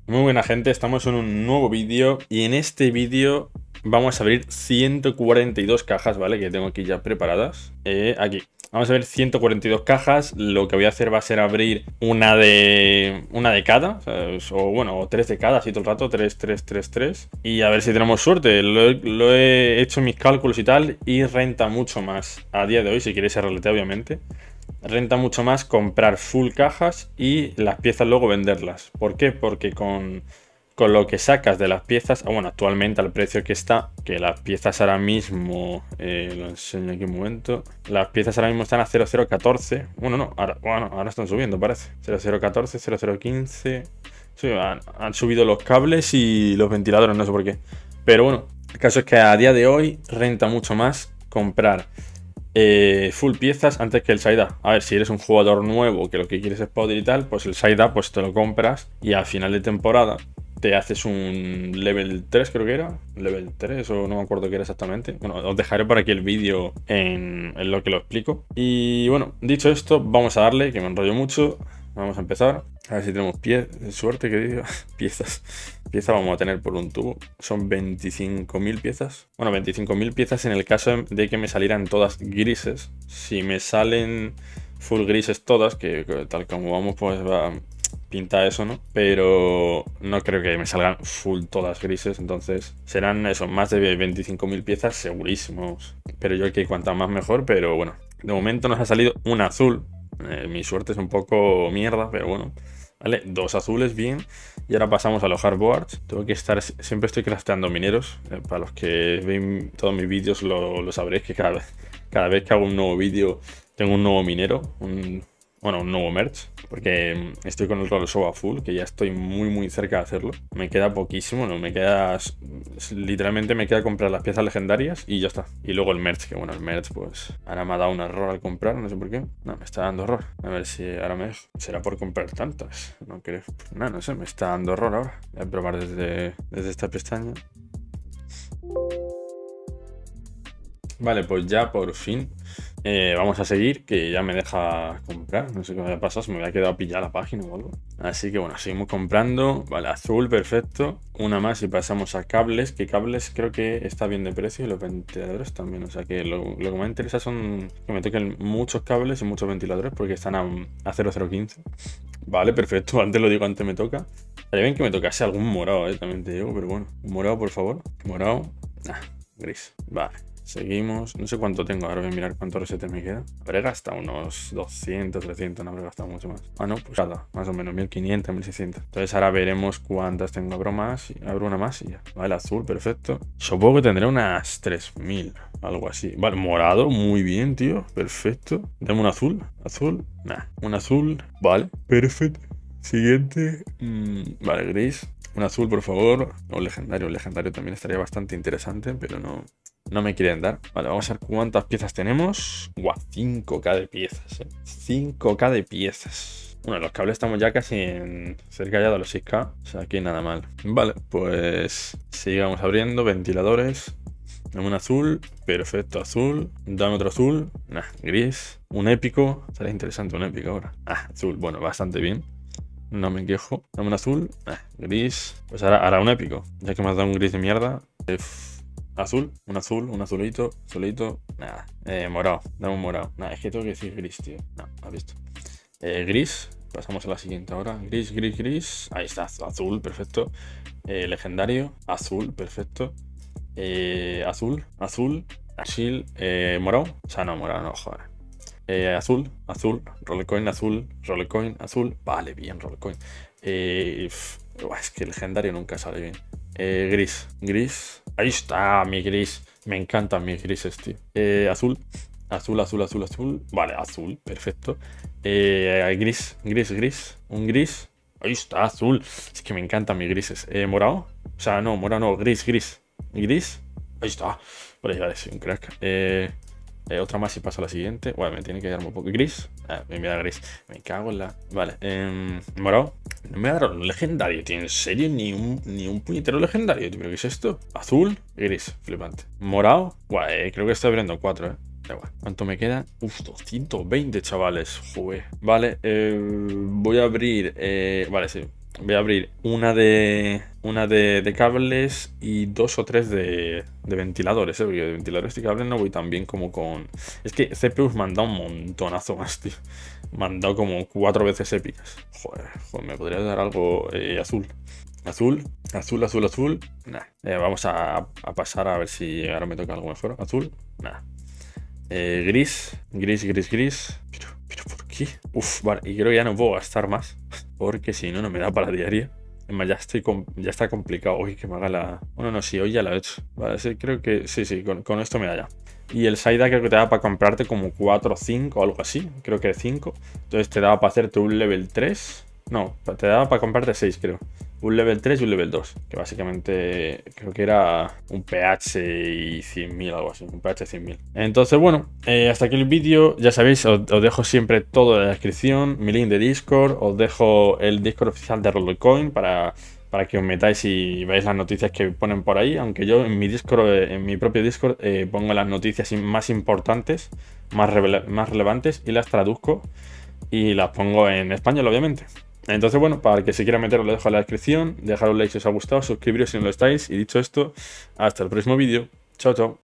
Muy buena gente, estamos en un nuevo vídeo y en este vídeo vamos a abrir 142 cajas, ¿vale? Que tengo aquí ya preparadas. Aquí. Vamos a ver 142 cajas. Lo que voy a hacer va a ser abrir una de cada, ¿sabes? O bueno, o tres de cada, así todo el rato, 3, 3, 3, 3. Y a ver si tenemos suerte. Lo he hecho mis cálculos y tal y renta mucho más a día de hoy, si queréis RLT obviamente. Renta mucho más comprar full cajas y las piezas luego venderlas. ¿Por qué? Porque con lo que sacas de las piezas, bueno, actualmente al precio que está, que las piezas ahora mismo, lo enseño aquí un momento, las piezas ahora mismo están a 0,014. Bueno, no, ahora están subiendo, parece. 0,014, 0,015. Sí, han subido los cables y los ventiladores, no sé por qué. Pero bueno, el caso es que a día de hoy renta mucho más comprar full piezas antes que el side-up. A ver, si eres un jugador nuevo que lo que quieres es poder y tal, pues el side-up pues te lo compras y a final de temporada te haces un level 3, creo que era. Level 3 o no me acuerdo qué era exactamente. Bueno, os dejaré por aquí el vídeo en lo que lo explico. Y bueno, dicho esto, vamos a darle, que me enrollo mucho. Vamos a empezar. A ver si tenemos suerte, que diga. Piezas. Piezas vamos a tener por un tubo. Son 25.000 piezas. Bueno, 25.000 piezas en el caso de que me salieran todas grises. Si me salen full grises todas, que tal como vamos, pues va pinta eso, ¿no? Pero no creo que me salgan full todas grises. Entonces serán eso, más de 25.000 piezas segurísimos. Pero yo que cuanta más mejor. Pero bueno, de momento nos ha salido un azul. Mi suerte es un poco mierda, pero bueno. Vale, dos azules, bien. Y ahora pasamos a los hardboards. Tengo que estar, siempre estoy crafteando mineros. Para los que ven todos mis vídeos lo sabréis que cada vez que hago un nuevo vídeo tengo un nuevo minero. Bueno, un nuevo merch. Porque estoy con el roll show a full, que ya estoy muy cerca de hacerlo. Me queda poquísimo, no me queda... Literalmente me queda comprar las piezas legendarias y ya está. Y luego el merch, que bueno, el merch pues... Ahora me ha dado un error al comprar, no sé por qué. No, me está dando error. A ver si ahora me... Será por comprar tantas. No creo. Pues nada, no sé, me está dando error ahora. Voy a probar desde esta pestaña. Vale, pues ya por fin vamos a seguir, que ya me deja comprar. No sé qué me haya pasado, se me había quedado pillada la página o algo. Así que bueno, seguimos comprando. Vale, azul, perfecto. Una más y pasamos a cables, que cables creo que está bien de precio y los ventiladores también. O sea que lo que me interesa son que me toquen muchos cables y muchos ventiladores porque están a 0,015. Vale, perfecto. Antes lo digo, antes me toca. Estaría bien que me tocase algún morado, también te digo, pero bueno. Morado, por favor. Morado. Nah, gris. Vale. Seguimos, no sé cuánto tengo, ahora voy a mirar cuántos resetes me queda. Habré gastado unos 200, 300, no habré gastado mucho más. Ah, no, pues nada, más o menos 1500, 1600. Entonces ahora veremos cuántas tengo. Abro más, abro una más y ya. Vale, azul, perfecto. Supongo que tendré unas 3000, algo así. Vale, morado, muy bien, tío, perfecto. Dame un azul, azul, nah, un azul, vale, perfecto. Siguiente, vale, gris. Un azul, por favor. O legendario. Un legendario también estaría bastante interesante, pero no me quieren dar. Vale, vamos a ver cuántas piezas tenemos. Guau, 5K de piezas, 5K de piezas. Bueno, los cables estamos ya casi cerca ya de los 6K. O sea, aquí nada mal. Vale, pues sigamos abriendo. Ventiladores. Dame un azul. Perfecto, azul. Dame otro azul. Nah, gris. Un épico. Estaría interesante un épico ahora. Ah, azul. Bueno, bastante bien. No me quejo. Dame un azul. Gris. Pues ahora un épico. Ya que me has dado un gris de mierda. Azul. Un azul. Un azulito. Azulito. Nada. Morado. Dame un morado. Nada, es que tengo que decir gris, tío. No, has visto. Gris. Pasamos a la siguiente ahora. Gris, gris, gris. Ahí está. Azul. Perfecto. Legendario. Azul. Perfecto. Azul. Azul. Azul. Morado. O sea, no, morado, no, joder. Azul, azul, Rollercoin, azul, Rollercoin, azul. Vale, bien, Rollercoin. Es que el legendario nunca sale bien. Gris, gris. Ahí está, mi gris. Me encantan mis grises, tío. Azul, azul, azul, azul, azul. Vale, azul, perfecto. Gris, gris, gris. Un gris. Ahí está, azul. Es que me encantan mis grises. Morado. O sea, no, morado no, gris, gris. Gris. Ahí está. Vale, sí, un crack. Otra más y paso a la siguiente. Bueno, me tiene que dar un poco gris. Me da gris. Me cago en la... Vale. Morado. No me ha dado un legendario, tío. ¿En serio? Ni un puñetero legendario, tío. ¿Pero qué es esto? Azul. Gris. Flipante. Morado. Creo que estoy abriendo 4, Da igual. ¿Cuánto me queda? 220, chavales. Joder. Vale. Voy a abrir... vale, sí. Voy a abrir una de cables y 2 o 3 de ventiladores, porque de ventiladores y cables no voy tan bien como con... Es que CPUs me han dado un montonazo más, tío. Me han dado como 4 veces épicas. Joder, me podría dar algo azul. Azul. Nah. Vamos a pasar a ver si ahora me toca algo mejor. Azul. Nah. Gris. Pero ¿por qué? Uf, vale. Y creo que ya no puedo gastar más. Porque si no, no me da para diaria. Es más, ya está complicado. Uy, que me haga la... Bueno, no, sí, hoy ya la he hecho. Vale, sí, creo que sí, con esto me da ya. Y el Saida creo que te da para comprarte como 4 o 5 o algo así. Creo que 5. Entonces te daba para hacerte un level 3. No, te daba para comprarte 6, creo. Un level 3 y un level 2. Que básicamente creo que era un pH y 100.000, algo así. Un pH 100.000. Entonces, bueno, hasta aquí el vídeo. Ya sabéis, os dejo siempre todo en la descripción. Mi link de Discord. Os dejo el Discord oficial de Rollcoin para que os metáis y veáis las noticias que ponen por ahí. Aunque yo en mi Discord, en mi propio Discord, pongo las noticias más importantes, más relevantes y las traduzco y las pongo en español, obviamente. Entonces, bueno, para el que se quiera meter os lo dejo en la descripción. Dejar un like si os ha gustado, suscribiros si no lo estáis. Y dicho esto, hasta el próximo vídeo. Chao, chao.